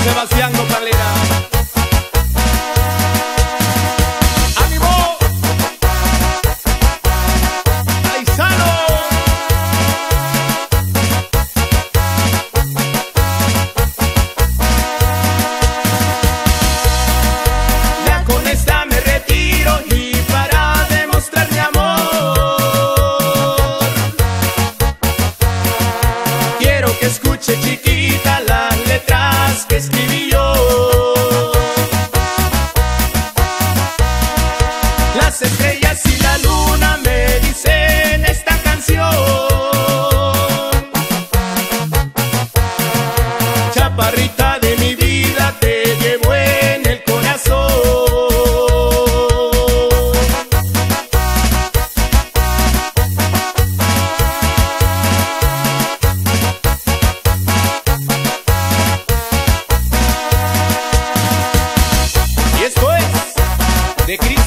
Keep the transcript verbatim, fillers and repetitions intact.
Sebastián Nopalera. ¡Ánimo! ¡Paisano! Ya con esta me retiro y para demostrar mi amor quiero que escuche, chiquita, las letras que escribí yo. Las estrellas y la luna me dicen esta canción. Chaparrita de mi vida, te llevo en el corazón. Y esto es de Cristo.